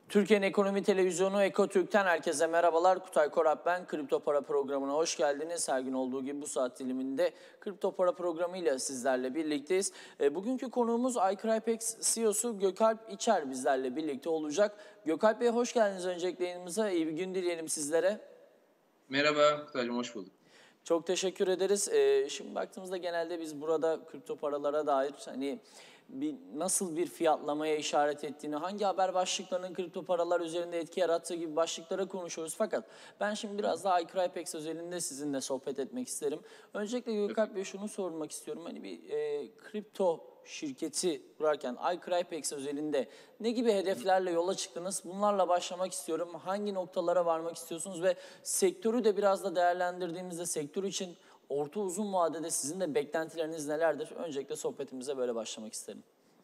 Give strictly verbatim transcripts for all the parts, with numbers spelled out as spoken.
Türkiye'nin ekonomi televizyonu Ekotürk'ten herkese merhabalar. Kutay Korap ben. Kripto Para programına hoş geldiniz. Her gün olduğu gibi bu saat diliminde Kripto Para programıyla sizlerle birlikteyiz. E, bugünkü konuğumuz iCrypex C E O'su Gökalp İçer bizlerle birlikte olacak. Gökalp Bey hoş geldiniz öncelikle yayınımıza. İyi bir gün dileyelim sizlere. Merhaba Kutaycığım, hoş bulduk. Çok teşekkür ederiz. Ee, şimdi baktığımızda genelde biz burada kripto paralara dair hani bir, nasıl bir fiyatlamaya işaret ettiğini, hangi haber başlıklarının kripto paralar üzerinde etki yarattığı gibi başlıklara konuşuyoruz. Fakat ben şimdi biraz daha iCrypex özelinde sizinle sohbet etmek isterim. Öncelikle Gökalp Bey şunu sormak istiyorum. Hani bir e, kripto şirketi kurarken iCrypex özelinde ne gibi hedeflerle yola çıktınız? Bunlarla başlamak istiyorum. Hangi noktalara varmak istiyorsunuz ve sektörü de biraz da değerlendirdiğimizde sektör için orta uzun vadede sizin de beklentileriniz nelerdir? Öncelikle sohbetimize böyle başlamak isterim.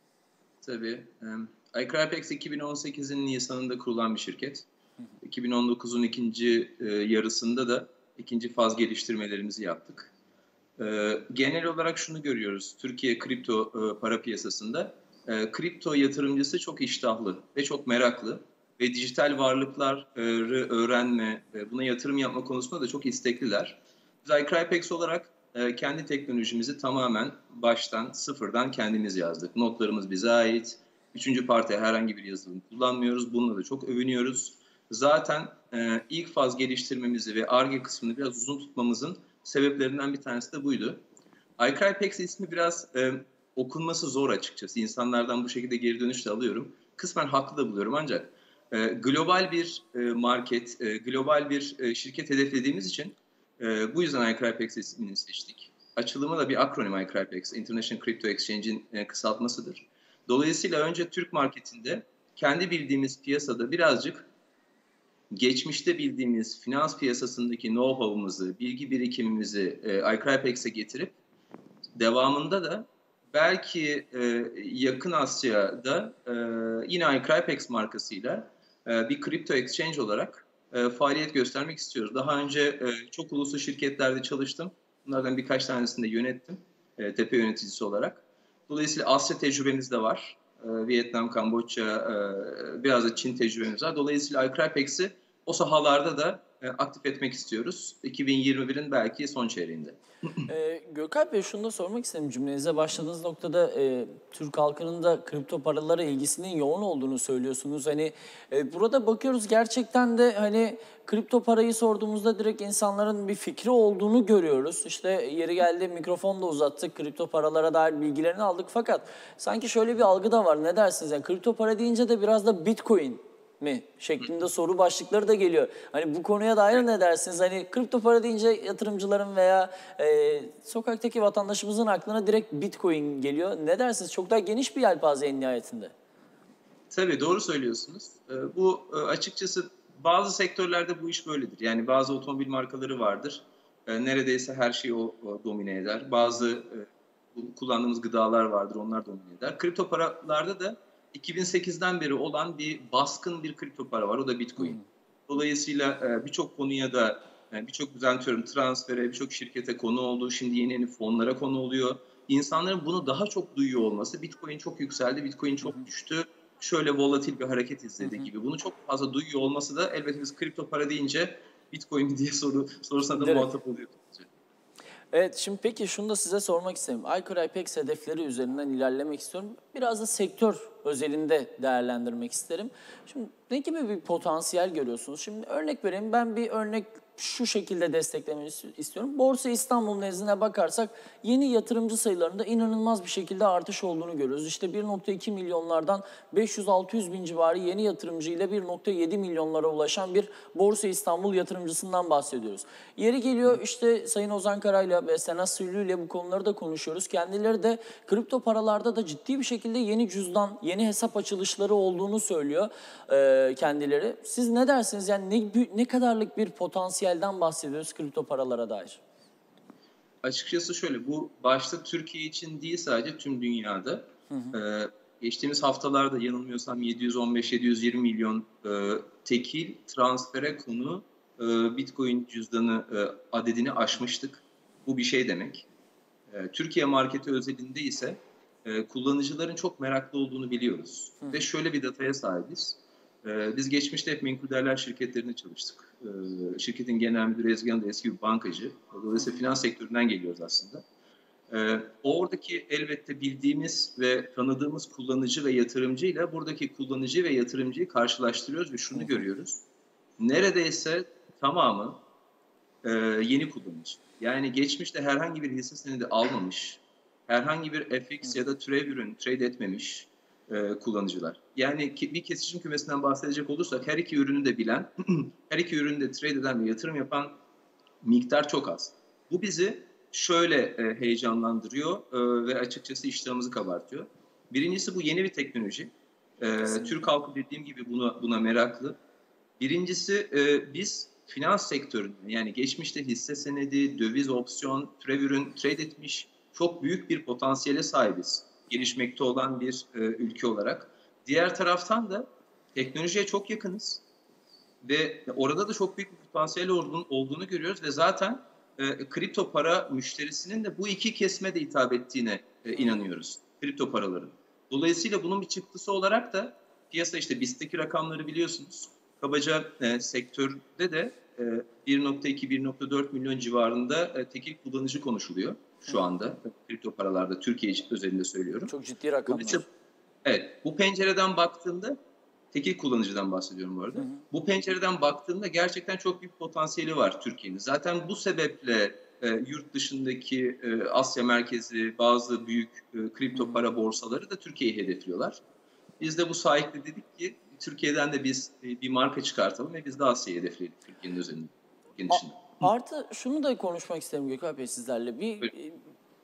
Tabii. iCrypex iki bin on sekizin Nisan'ında kurulan bir şirket. iki bin on dokuzun ikinci yarısında da ikinci faz geliştirmelerimizi yaptık. Genel olarak şunu görüyoruz. Türkiye kripto para piyasasında kripto yatırımcısı çok iştahlı ve çok meraklı ve dijital varlıkları öğrenme, buna yatırım yapma konusunda da çok istekliler. Biz iCrypex olarak kendi teknolojimizi tamamen baştan, sıfırdan kendimiz yazdık. Notlarımız bize ait. Üçüncü parti herhangi bir yazılım kullanmıyoruz. Bununla da çok övünüyoruz. Zaten ilk faz geliştirmemizi ve Ar-Ge kısmını biraz uzun tutmamızın sebeplerinden bir tanesi de buydu. iCrypex ismi biraz e, okunması zor açıkçası. İnsanlardan bu şekilde geri dönüş de alıyorum. Kısmen haklı da buluyorum ancak e, global bir e, market, e, global bir e, şirket hedeflediğimiz için e, bu yüzden iCrypex ismini seçtik. Açılımı da bir akronim iCrypex, International Crypto Exchange'in e, kısaltmasıdır. Dolayısıyla önce Türk marketinde kendi bildiğimiz piyasada birazcık geçmişte bildiğimiz finans piyasasındaki know-how'ımızı, bilgi birikimimizi e, iCrypex'e getirip devamında da belki e, yakın Asya'da e, yine iCrypex markasıyla e, bir kripto exchange olarak e, faaliyet göstermek istiyoruz. Daha önce e, çok uluslu şirketlerde çalıştım. Bunlardan birkaç tanesini de yönettim e, tepe yöneticisi olarak. Dolayısıyla Asya tecrübemiz de var. E, Vietnam, Kamboçya, e, biraz da Çin tecrübemiz var. Dolayısıyla iCrypex'i o sahalarda da e, aktif etmek istiyoruz. iki bin yirmi birin belki son çeyreğinde. Ee, Gökalp Bey şunu da sormak istedim. Cümlenize başladığınız noktada e, Türk halkının da kripto paralara ilgisinin yoğun olduğunu söylüyorsunuz. Hani e, burada bakıyoruz gerçekten de hani kripto parayı sorduğumuzda direkt insanların bir fikri olduğunu görüyoruz. İşte yeri geldi mikrofonu da uzattık. Kripto paralara dair bilgilerini aldık. Fakat sanki şöyle bir algı da var. Ne dersiniz? Yani kripto para deyince de biraz da Bitcoin mi şeklinde soru başlıkları da geliyor. Hani bu konuya dair ne dersiniz? Hani kripto para deyince yatırımcıların veya e, sokaktaki vatandaşımızın aklına direkt Bitcoin geliyor. Ne dersiniz? Çok daha geniş bir yelpaze en nihayetinde. Tabii doğru söylüyorsunuz. Bu açıkçası bazı sektörlerde bu iş böyledir. Yani bazı otomobil markaları vardır. Neredeyse her şeyi o domine eder. Bazı kullandığımız gıdalar vardır, onlar domine eder. Kripto paralarda da iki bin sekizden beri olan bir baskın bir kripto para var. O da Bitcoin. Dolayısıyla birçok konuya da birçok düzenliyorum transfere, birçok şirkete konu oldu. Şimdi yeni yeni fonlara konu oluyor. İnsanların bunu daha çok duyuyor olması, Bitcoin çok yükseldi, Bitcoin çok düştü, şöyle volatil bir hareket izledi gibi. Bunu çok fazla duyuyor olması da elbette biz kripto para deyince Bitcoin diye soru sorusuna da muhatap oluyoruz. Evet, şimdi peki şunu da size sormak istedim. iCrypex hedefleri üzerinden ilerlemek istiyorum. Biraz da sektör özelinde değerlendirmek isterim. Şimdi ne gibi bir potansiyel görüyorsunuz? Şimdi örnek vereyim, ben bir örnek şu şekilde desteklemeyi istiyorum. Borsa İstanbul nezdine bakarsak yeni yatırımcı sayılarında inanılmaz bir şekilde artış olduğunu görüyoruz. İşte bir nokta iki milyonlardan beş yüz altı yüz bin civarı yeni yatırımcı ile bir nokta yedi milyonlara ulaşan bir Borsa İstanbul yatırımcısından bahsediyoruz. Yeri geliyor işte Sayın Ozan Karay'la ve Sena Sürlü ile bu konuları da konuşuyoruz. Kendileri de kripto paralarda da ciddi bir şekilde yeni cüzdan, yeni hesap açılışları olduğunu söylüyor e, kendileri. Siz ne dersiniz? Yani ne, ne kadarlık bir potansiyelden bahsediyoruz kripto paralara dair? Açıkçası şöyle, bu başta Türkiye için değil sadece tüm dünyada. Hı hı. Ee, geçtiğimiz haftalarda yanılmıyorsam yedi yüz on beş yedi yüz yirmi milyon e, tekil transfere konu e, Bitcoin cüzdanı e, adedini aşmıştık. Bu bir şey demek. E, Türkiye marketi özelinde ise e, kullanıcıların çok meraklı olduğunu biliyoruz. Hı. Ve şöyle bir dataya sahibiz. Ee, biz geçmişte hep menkul değerler şirketlerinde çalıştık. Ee, şirketin genel müdürü Ezgi Hanım da eski bir bankacı. Dolayısıyla finans sektöründen geliyoruz aslında. Ee, oradaki elbette bildiğimiz ve tanıdığımız kullanıcı ve yatırımcıyla buradaki kullanıcı ve yatırımcıyı karşılaştırıyoruz ve şunu görüyoruz. Neredeyse tamamı e, yeni kullanıcı. Yani geçmişte herhangi bir hisse senedi almamış, herhangi bir F X ya da türev ürün trade etmemiş e, kullanıcılar. Yani ki, bir kesişim kümesinden bahsedecek olursak her iki ürünü de bilen, her iki ürünü de trade eden ve yatırım yapan miktar çok az. Bu bizi şöyle e, heyecanlandırıyor e, ve açıkçası iştahımızı kabartıyor. Birincisi bu yeni bir teknoloji. E, Türk halkı dediğim gibi buna, buna meraklı. Birincisi e, biz finans sektöründe yani geçmişte hisse senedi, döviz, opsiyon, türev ürün trade etmiş çok büyük bir potansiyele sahibiz. Gelişmekte olan bir e, ülke olarak. Diğer taraftan da teknolojiye çok yakınız. Ve orada da çok büyük bir potansiyel olduğunu, olduğunu görüyoruz ve zaten e, kripto para müşterisinin de bu iki kesime de hitap ettiğine e, inanıyoruz. Kripto paraların. Dolayısıyla bunun bir çıktısı olarak da piyasa işte BIST'teki rakamları biliyorsunuz. Kabaca e, sektörde de e, bir nokta iki - bir nokta dört milyon civarında e, tekil kullanıcı konuşuluyor şu anda. E, kripto paralarda Türkiye özelinde söylüyorum. Çok ciddi rakamlar. Evet, bu pencereden baktığında tekil kullanıcıdan bahsediyorum bu arada. Hı hı. Bu pencereden baktığında gerçekten çok büyük potansiyeli var Türkiye'nin. Zaten bu sebeple e, yurt dışındaki e, Asya merkezi bazı büyük e, kripto para borsaları da Türkiye'yi hedefliyorlar. Biz de bu sahiple dedik ki Türkiye'den de biz e, bir marka çıkartalım ve biz de Asya'yı hedefleyelim Türkiye'nin özelinde. A- artı şunu da konuşmak isterim Gökhan Bey sizlerle. Bir Buyurun.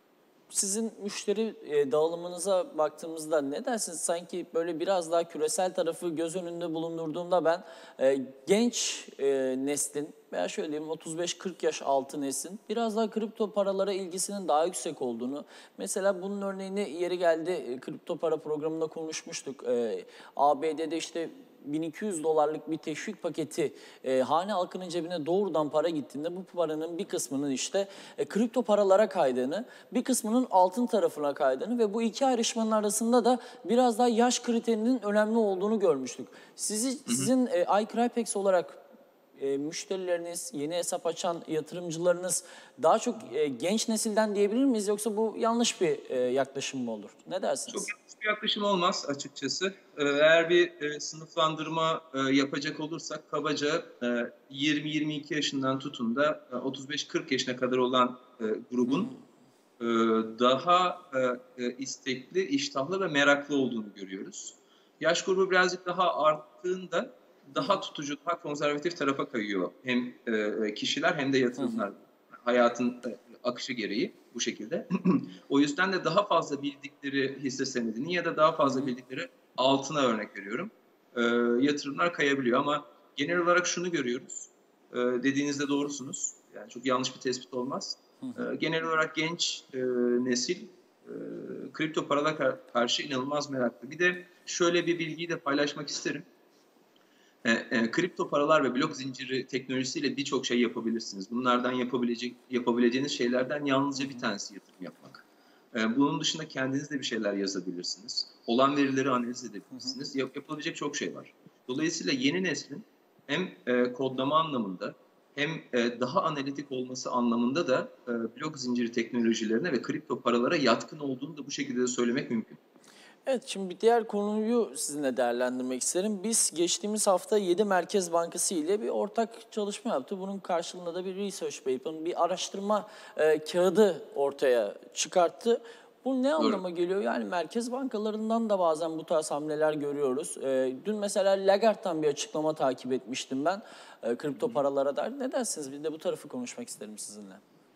Sizin müşteri e, dağılımınıza baktığımızda ne dersiniz? Sanki böyle biraz daha küresel tarafı göz önünde bulundurduğumda ben e, genç e, neslin veya şöyle diyeyim otuz beş kırk yaş altı neslin biraz daha kripto paralara ilgisinin daha yüksek olduğunu. Mesela bunun örneğini yeri geldi e, kripto para programında konuşmuştuk. E, A B D'de işte bin iki yüz dolarlık bir teşvik paketi e, hane halkının cebine doğrudan para gittiğinde bu paranın bir kısmının işte e, kripto paralara kaydığını, bir kısmının altın tarafına kaydığını ve bu iki ayrışmanın arasında da biraz daha yaş kriterinin önemli olduğunu görmüştük. Sizi, sizin e, iCrypex olarak e, müşterileriniz, yeni hesap açan yatırımcılarınız daha çok e, genç nesilden diyebilir miyiz yoksa bu yanlış bir e, yaklaşım mı olur? Ne dersiniz? Çok yanlış bir yaklaşım olmaz açıkçası. Eğer bir e, sınıflandırma e, yapacak olursak kabaca e, yirmi yirmi iki yaşından tutun da e, otuz beş kırk yaşına kadar olan e, grubun e, daha e, istekli, iştahlı ve meraklı olduğunu görüyoruz. Yaş grubu birazcık daha arttığında daha tutucu, daha konservatif tarafa kayıyor. Hem e, kişiler hem de yatırımlar. Hayatın e, akışı gereği bu şekilde. O yüzden de daha fazla bildikleri hisse senedini ya da daha fazla bildikleri altına örnek veriyorum. E, yatırımlar kayabiliyor ama genel olarak şunu görüyoruz. E, dediğinizde doğrusunuz. Yani çok yanlış bir tespit olmaz. E, genel olarak genç e, nesil e, kripto paralara karşı inanılmaz meraklı. Bir de şöyle bir bilgiyi de paylaşmak isterim. E, e, kripto paralar ve blok zinciri teknolojisiyle birçok şey yapabilirsiniz. Bunlardan yapabilecek, yapabileceğiniz şeylerden yalnızca bir tanesi yatırım yapmak. E, bunun dışında kendiniz de bir şeyler yazabilirsiniz. Olan verileri analiz edebilirsiniz. Yap, yapılabilecek çok şey var. Dolayısıyla yeni neslin hem e, kodlama anlamında hem e, daha analitik olması anlamında da e, blok zinciri teknolojilerine ve kripto paralara yatkın olduğunu da bu şekilde de söylemek mümkün. Evet, şimdi bir diğer konuyu sizinle değerlendirmek isterim. Biz geçtiğimiz hafta yedi Merkez Bankası ile bir ortak çalışma yaptık. Bunun karşılığında da bir research paper, bir araştırma e, kağıdı ortaya çıkarttı. Bu ne anlama geliyor? Yani merkez bankalarından da bazen bu tarz hamleler görüyoruz. E, dün mesela Lagarde'dan bir açıklama takip etmiştim ben e, kripto paralara dair. Ne dersiniz? Bir de bu tarafı konuşmak isterim sizinle.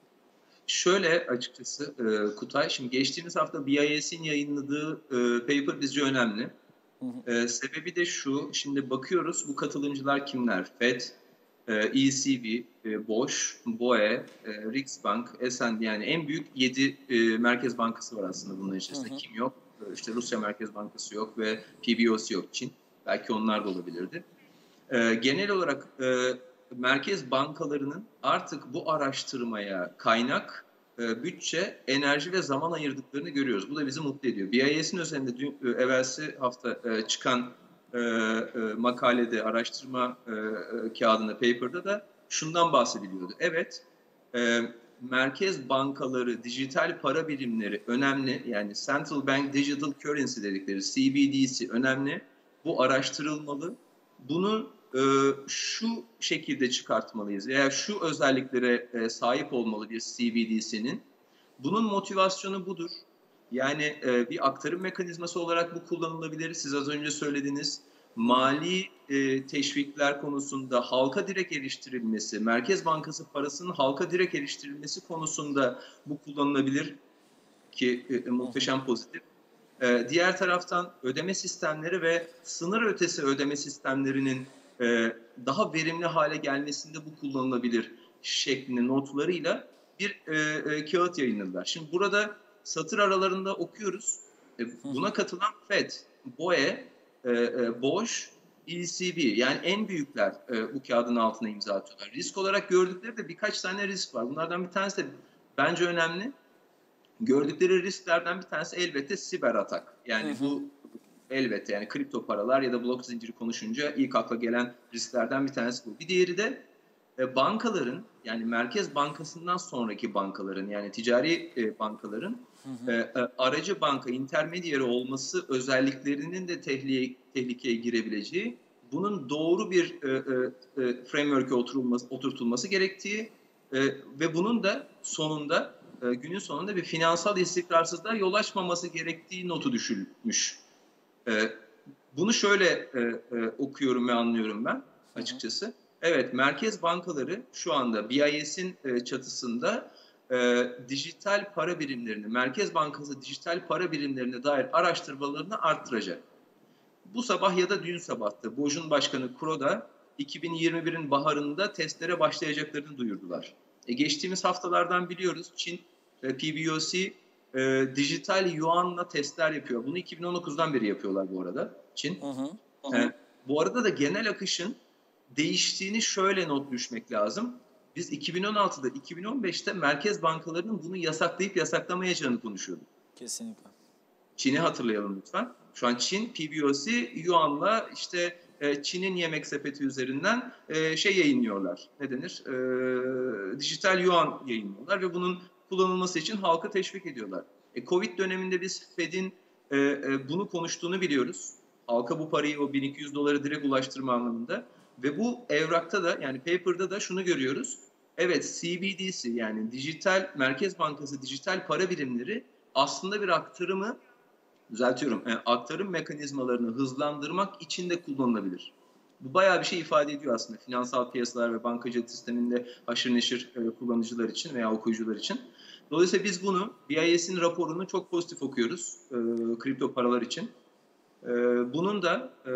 Şöyle açıkçası e, Kutay, şimdi geçtiğimiz hafta B I S'in yayınladığı e, paper bizce önemli. Hı hı. E, sebebi de şu, şimdi bakıyoruz bu katılımcılar kimler? Fed, e, E C B, e, Bosch, B O E, e, Riksbank, S and P yani en büyük yedi e, merkez bankası var aslında bunların içerisinde. Hı hı. Kim yok? E, işte Rusya Merkez Bankası yok ve P B O C yok, Çin. Belki onlar da olabilirdi. E, genel olarak e, merkez bankalarının artık bu araştırmaya kaynak, e, bütçe, enerji ve zaman ayırdıklarını görüyoruz. Bu da bizi mutlu ediyor. B I S'in üzerinde dün, evvelsi hafta e, çıkan e, e, makalede, araştırma e, e, kağıdında, paper'da da şundan bahsediliyordu. Evet, e, merkez bankaları, dijital para birimleri önemli. Yani Central Bank Digital Currency dedikleri C B D C önemli. Bu araştırılmalı. Bunu e, şu şekilde çıkartmalıyız veya şu özelliklere e, sahip olmalı bir C B D C'nin. Bunun motivasyonu budur. Yani e, bir aktarım mekanizması olarak bu kullanılabilir. Siz az önce söylediğiniz mali e, teşvikler konusunda halka direkt eriştirilmesi, Merkez Bankası parasının halka direkt eriştirilmesi konusunda bu kullanılabilir ki e, muhteşem pozitif. E, diğer taraftan ödeme sistemleri ve sınır ötesi ödeme sistemlerinin e, daha verimli hale gelmesinde bu kullanılabilir şeklinde notlarıyla bir e, e, kağıt yayınladılar. Şimdi burada satır aralarında okuyoruz. E, buna katılan Fed, B O E, e, e, Bosch, E C B yani en büyükler e, bu kağıdın altına imza atıyorlar. Risk olarak gördükleri de birkaç tane risk var. Bunlardan bir tanesi de bence önemli. Gördükleri risklerden bir tanesi elbette siber atak. Yani hı hı. bu elbette yani kripto paralar ya da blok zinciri konuşunca ilk akla gelen risklerden bir tanesi bu. Bir diğeri de e, bankaların yani Merkez Bankası'ndan sonraki bankaların yani ticari e, bankaların hı hı. E, e, aracı banka, intermediary olması özelliklerinin de tehlikeye, tehlikeye girebileceği, bunun doğru bir e, e, framework'e oturulması, oturtulması gerektiği e, ve bunun da sonunda e, günün sonunda bir finansal istikrarsızlığa yol açmaması gerektiği notu düşülmüş. E, bunu şöyle e, e, okuyorum ve anlıyorum ben açıkçası. Hı hı. Evet, merkez bankaları şu anda B I S'in e, çatısında e, dijital para birimlerini, Merkez Bankası dijital para birimlerine dair araştırmalarını arttıracak. Bu sabah ya da dün sabahtı BOJ'un başkanı Kuroda iki bin yirmi birin baharında testlere başlayacaklarını duyurdular. E, geçtiğimiz haftalardan biliyoruz Çin e, P B O C e, dijital yuanla testler yapıyor. Bunu iki bin on dokuzdan beri yapıyorlar bu arada Çin. Hı hı, hı. E, bu arada da genel akışın değiştiğini şöyle not düşmek lazım. Biz iki bin on altıda, iki bin on beşte merkez bankalarının bunu yasaklayıp yasaklamayacağını konuşuyorduk. Kesinlikle. Çin'i hatırlayalım lütfen. Şu an Çin, P B O C, Yuan'la işte e, Çin'in yemek sepeti üzerinden e, şey yayınlıyorlar. Ne denir? E, dijital Yuan yayınlıyorlar ve bunun kullanılması için halkı teşvik ediyorlar. E, Covid döneminde biz Fed'in e, e, bunu konuştuğunu biliyoruz. Halka bu parayı, o bin iki yüz doları direkt ulaştırma anlamında. Ve bu evrakta da yani paper'da da şunu görüyoruz. Evet, C B D C yani dijital Merkez Bankası dijital para birimleri aslında bir aktarımı düzeltiyorum, yani aktarım mekanizmalarını hızlandırmak için de kullanılabilir. Bu bayağı bir şey ifade ediyor aslında finansal piyasalar ve bankacılık sisteminde haşır neşir e, kullanıcılar için veya okuyucular için. Dolayısıyla biz bunu B I S'in raporunu çok pozitif okuyoruz e, kripto paralar için. E, bunun da e,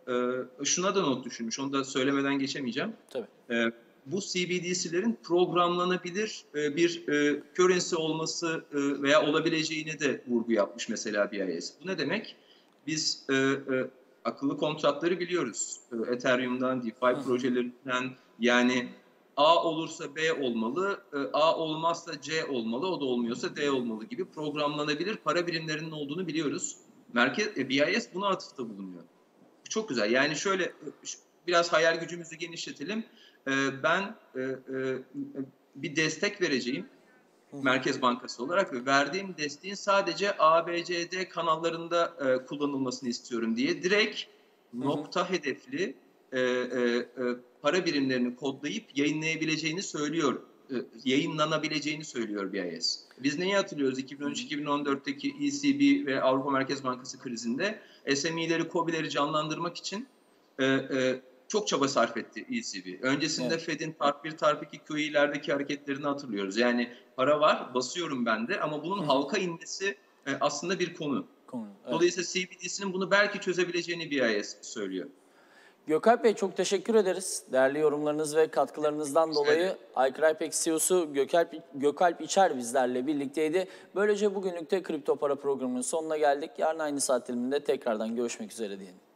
e, şuna da not düşülmüş, onu da söylemeden geçemeyeceğim. Tabii. E, bu C B D C'lerin programlanabilir bir currency olması veya olabileceğine de vurgu yapmış mesela B I S. Bu ne demek? Biz e, e, akıllı kontratları biliyoruz. E, Ethereum'dan, DeFi projelerinden yani A olursa B olmalı, e, A olmazsa C olmalı, o da olmuyorsa D olmalı gibi programlanabilir para birimlerinin olduğunu biliyoruz. Merkez e, B I S buna atıfta bulunuyor. Çok güzel. Yani şöyle biraz hayal gücümüzü genişletelim. Ben bir destek vereceğim Merkez Bankası olarak ve verdiğim desteğin sadece A B C D kanallarında kullanılmasını istiyorum diye direkt nokta hedefli para birimlerini kodlayıp yayınlayabileceğini söylüyor. Yayınlanabileceğini söylüyor B I S. Biz neyi hatırlıyoruz? iki bin on üç iki bin on dörtteki E C B ve Avrupa Merkez Bankası krizinde S M E'leri, KOBİ'leri canlandırmak için e, e, çok çaba sarf etti E C B. Öncesinde evet. Fed'in Tarp bir, Tarp iki Q E'lerdeki hareketlerini hatırlıyoruz. Yani para var, basıyorum ben de ama bunun Hı. halka inmesi e, aslında bir konu. konu evet. Dolayısıyla C B D C'nin bunu belki çözebileceğini B I S söylüyor. Gökalp Bey çok teşekkür ederiz. Değerli yorumlarınız ve katkılarınızdan dolayı iCrypex C E O'su Gökalp, Gökalp İçer bizlerle birlikteydi. Böylece bugünlük de Kripto Para programının sonuna geldik. Yarın aynı saat diliminde tekrardan görüşmek üzere diyelim.